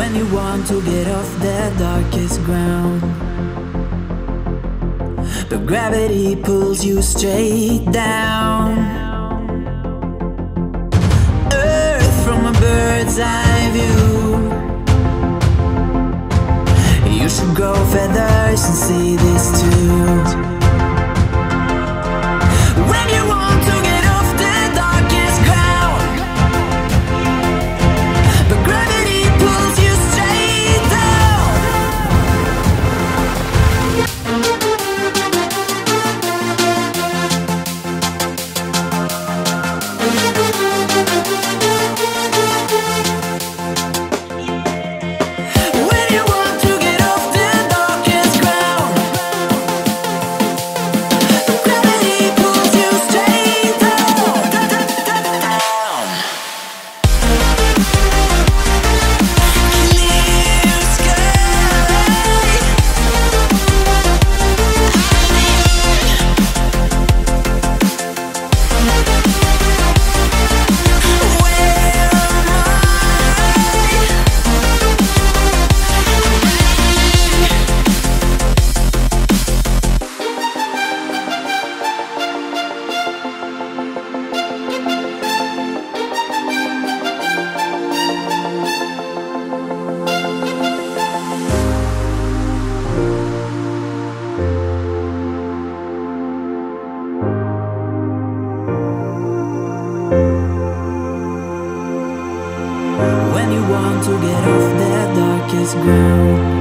when you want to get off the darkest ground, but gravity pulls you straight down. Earth from a bird's eye view. You should grow feathers and see this too. When you want to get off the darkest ground, but gravity pulls you straight down. When you want to get off the darkest ground, but gravity pulls you straight down. Clear sky. When you want to get off the darkest ground,